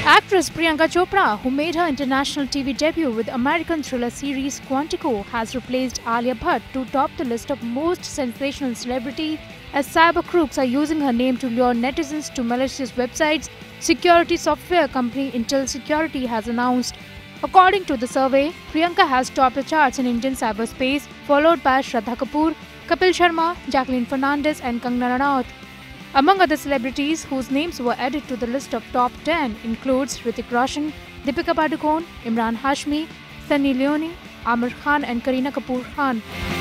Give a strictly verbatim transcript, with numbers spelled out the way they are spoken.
Actress Priyanka Chopra, who made her international T V debut with American thriller series Quantico, has replaced Alia Bhatt to top the list of most sensational celebrities as cyber crooks are using her name to lure netizens to malicious websites, security software company Intel Security has announced. According to the survey, Priyanka has topped the charts in Indian cyberspace, followed by Shraddha Kapoor, Kapil Sharma, Jacqueline Fernandez and Kangana Ranaut. Among other celebrities whose names were added to the list of top ten includes Hrithik Roshan, Deepika Padukone, Imran Hashmi, Sunny Leone, Amir Khan and Kareena Kapoor Khan.